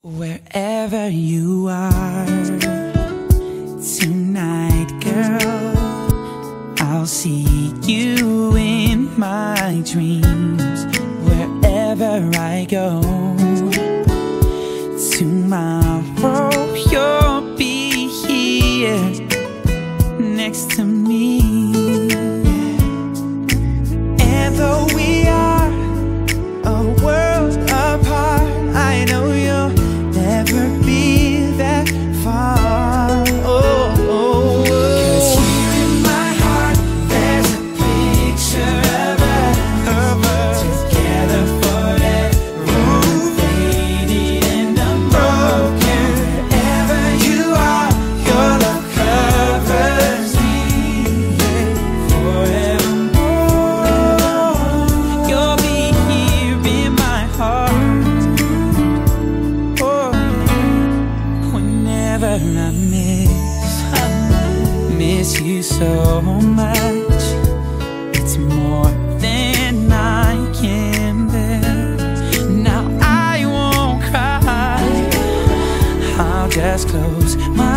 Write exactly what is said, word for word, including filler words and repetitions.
Wherever you are tonight, girl, I'll see you in my dreams. Wherever I go, tomorrow you'll be here next to me. And though we are a world apart, I know you'll never be that far. Oh, oh, oh. 'Cause here in my heart there's a picture of us, of us together forever, faded and unbroken. Wherever you are, your love covers me forevermore. You'll be here in my heart. I miss, I miss you so much. It's more than I can bear. Now I won't cry, I'll just close my